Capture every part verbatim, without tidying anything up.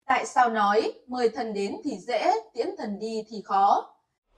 Tại sao nói mời thần đến thì dễ, tiễn thần đi thì khó?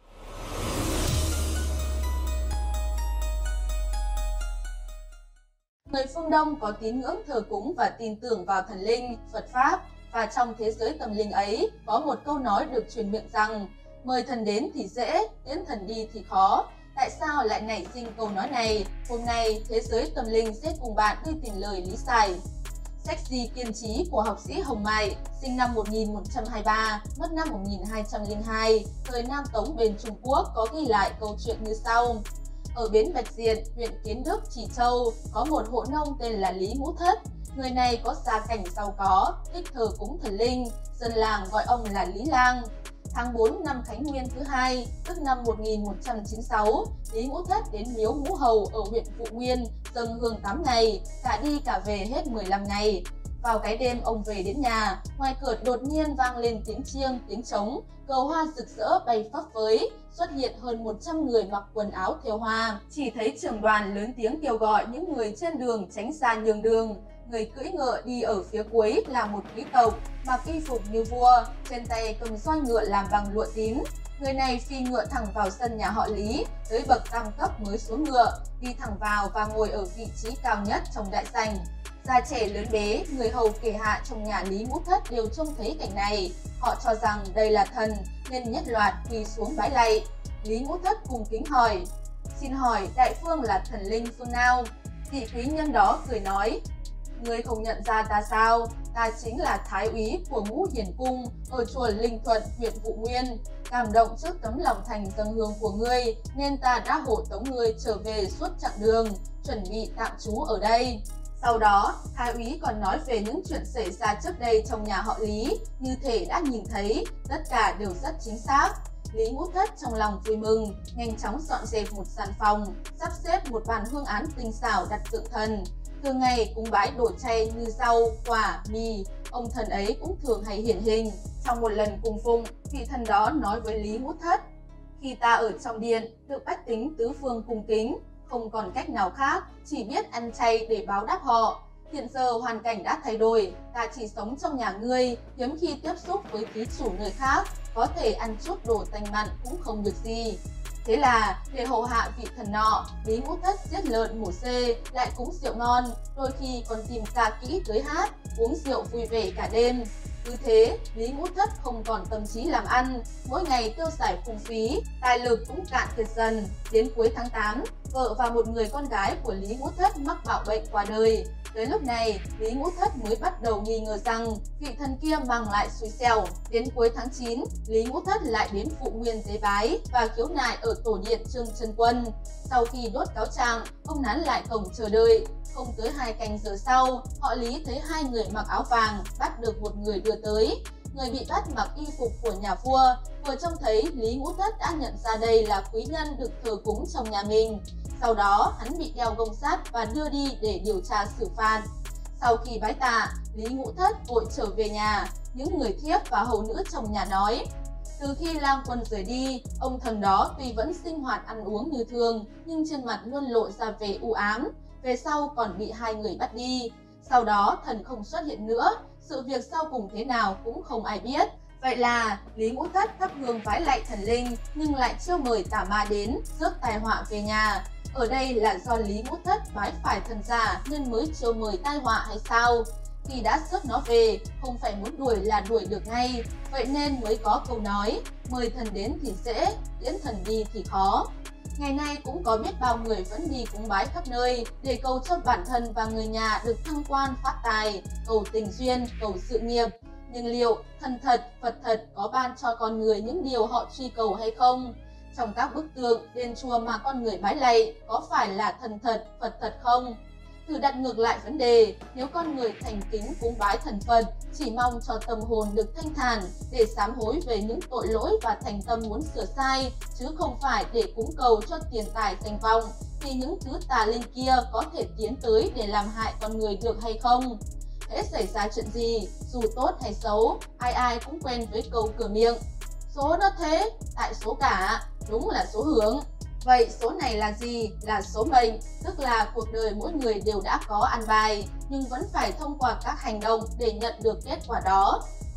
Người phương Đông có tín ngưỡng thờ cúng và tin tưởng vào thần linh, Phật Pháp, và trong thế giới tâm linh ấy có một câu nói được truyền miệng rằng mời thần đến thì dễ, tiễn thần đi thì khó. Tại sao lại nảy sinh câu nói này? Hôm nay, Thế giới tâm linh sẽ cùng bạn đi tìm lời lý giải. Sách Di Kiên Trí của học sĩ Hồng Mại, sinh năm một nghìn một trăm hai mươi ba, mất năm một nghìn hai trăm lẻ hai, thời Nam Tống bên Trung Quốc có ghi lại câu chuyện như sau. Ở bến Bạch Diện, huyện Kiến Đức, Chỉ Châu, có một hộ nông tên là Lý Ngũ Thất. Người này có gia cảnh giàu có, thích thờ cúng thần linh, dân làng gọi ông là Lý Lang. Tháng tư năm Khánh Nguyên thứ hai, tức năm một nghìn một trăm chín mươi sáu, Lý Ngũ Thất đến miếu Ngũ Hầu ở huyện Phụ Nguyên, dâng hương tám ngày, cả đi cả về hết mười lăm ngày. Vào cái đêm ông về đến nhà, ngoài cửa đột nhiên vang lên tiếng chiêng, tiếng trống, cờ hoa rực rỡ bay phấp phới, xuất hiện hơn một trăm người mặc quần áo thêu hoa. Chỉ thấy trưởng đoàn lớn tiếng kêu gọi những người trên đường tránh xa nhường đường. Người cưỡi ngựa đi ở phía cuối là một quý tộc, mặc y phục như vua, trên tay cầm roi ngựa làm bằng lụa tím. Người này phi ngựa thẳng vào sân nhà họ Lý, tới bậc tam cấp mới xuống ngựa, đi thẳng vào và ngồi ở vị trí cao nhất trong đại sảnh. Già trẻ lớn bé, người hầu kể hạ trong nhà Lý Ngũ Thất đều trông thấy cảnh này. Họ cho rằng đây là thần nên nhất loạt quỳ xuống bái lạy. Lý Ngũ Thất cung kính hỏi: "Xin hỏi đại phương là thần linh phương nào?" Vị quý nhân đó cười nói: "Ngươi không nhận ra ta sao? Ta chính là thái úy của Ngũ Hiển Cung ở chùa Linh Thuận, huyện Vụ Nguyên. Cảm động trước tấm lòng thành dâng hương của ngươi nên ta đã hộ tống ngươi trở về suốt chặng đường, chuẩn bị tạm trú ở đây." Sau đó, thái úy còn nói về những chuyện xảy ra trước đây trong nhà họ Lý, như thể đã nhìn thấy, tất cả đều rất chính xác. Lý Ngũ Thất trong lòng vui mừng, nhanh chóng dọn dẹp một gian phòng, sắp xếp một bàn hương án tinh xảo đặt tượng thần. Thường ngày cúng bái đồ chay như rau, quả, mì, ông thần ấy cũng thường hay hiển hình. Trong một lần cung phụng, vị thần đó nói với Lý Ngũ Thất: "Khi ta ở trong điện, được bách tính tứ phương cung kính, không còn cách nào khác, chỉ biết ăn chay để báo đáp họ. Hiện giờ hoàn cảnh đã thay đổi, ta chỉ sống trong nhà ngươi, hiếm khi tiếp xúc với ký chủ nơi khác, có thể ăn chút đồ tanh mặn cũng không được gì." Thế là, để hầu hạ vị thần nọ, Lý Ngũ Thất giết lợn mổ xê, lại cúng rượu ngon, đôi khi còn tìm ca kỹ tới hát, uống rượu vui vẻ cả đêm. Cứ thế, Lý Ngũ Thất không còn tâm trí làm ăn, mỗi ngày tiêu xài phung phí, tài lực cũng cạn kiệt dần. Đến cuối tháng tám, vợ và một người con gái của Lý Ngũ Thất mắc bạo bệnh qua đời. Tới lúc này, Lý Ngũ Thất mới bắt đầu nghi ngờ rằng vị thần kia mang lại xui xẻo. Đến cuối tháng chín, Lý Ngũ Thất lại đến Phụ Nguyên tế bái và khiếu nại ở tổ điện Trương Trân Quân. Sau khi đốt cáo trạng, ông nán lại cổng chờ đợi. Không tới hai canh giờ sau, họ Lý thấy hai người mặc áo vàng bắt được một người đưa tới. Người bị bắt mặc y phục của nhà vua, vừa trông thấy Lý Ngũ Thất đã nhận ra đây là quý nhân được thờ cúng trong nhà mình. Sau đó, hắn bị đeo gông sát và đưa đi để điều tra xử phạt. Sau khi bái tạ, Lý Ngũ Thất vội trở về nhà. Những người thiếp và hầu nữ trong nhà nói: từ khi lang quân rời đi, ông thần đó tuy vẫn sinh hoạt ăn uống như thường, nhưng trên mặt luôn lộ ra vẻ u ám. Về sau còn bị hai người bắt đi. Sau đó thần không xuất hiện nữa, sự việc sau cùng thế nào cũng không ai biết. Vậy là Lý Ngũ Thất thắp hương vái lạy thần linh nhưng lại chưa mời tà ma đến rước tai họa về nhà. Ở đây là do Lý Ngũ Thất bái phải thần giả nên mới chưa mời tai họa hay sao? Khi đã rước nó về, không phải muốn đuổi là đuổi được ngay, vậy nên mới có câu nói mời thần đến thì dễ, tiễn thần đi thì khó. Ngày nay cũng có biết bao người vẫn đi cúng bái khắp nơi để cầu cho bản thân và người nhà được thăng quan phát tài, cầu tình duyên, cầu sự nghiệp. Nhưng liệu thần thật, Phật thật có ban cho con người những điều họ truy cầu hay không? Trong các bức tượng, đền chùa mà con người bái lạy có phải là thần thật, Phật thật không? Thử đặt ngược lại vấn đề, nếu con người thành kính cúng bái thần Phật, chỉ mong cho tâm hồn được thanh thản để sám hối về những tội lỗi và thành tâm muốn sửa sai, chứ không phải để cúng cầu cho tiền tài danh vọng, thì những thứ tà linh kia có thể tiến tới để làm hại con người được hay không? Hễ xảy ra chuyện gì, dù tốt hay xấu, ai ai cũng quen với câu cửa miệng: số nó thế, tại số cả, đúng là số hướng. Vậy số này là gì? Là số mệnh, tức là cuộc đời mỗi người đều đã có ăn bài, nhưng vẫn phải thông qua các hành động để nhận được kết quả đó.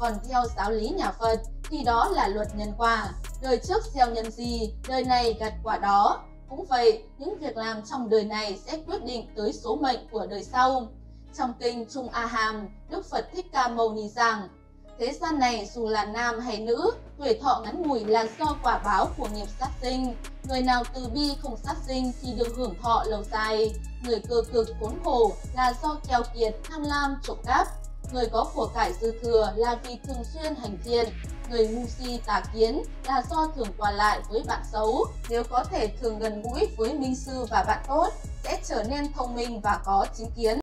Còn theo giáo lý nhà Phật thì đó là luật nhân quả. Đời trước gieo nhân gì, đời này gặt quả đó. Cũng vậy, những việc làm trong đời này sẽ quyết định tới số mệnh của đời sau. Trong kinh Trung A Hàm, Đức Phật Thích Ca Mâu Ni giảng: thế gian này dù là nam hay nữ, tuổi thọ ngắn ngủi là do quả báo của nghiệp sát sinh. Người nào từ bi không sát sinh thì được hưởng thọ lâu dài. Người cơ cực khốn khổ là do keo kiệt, tham lam, trộm cắp. Người có của cải dư thừa là vì thường xuyên hành thiện. Người ngu si tà kiến là do thường qua lại với bạn xấu. Nếu có thể thường gần gũi với minh sư và bạn tốt, sẽ trở nên thông minh và có chính kiến.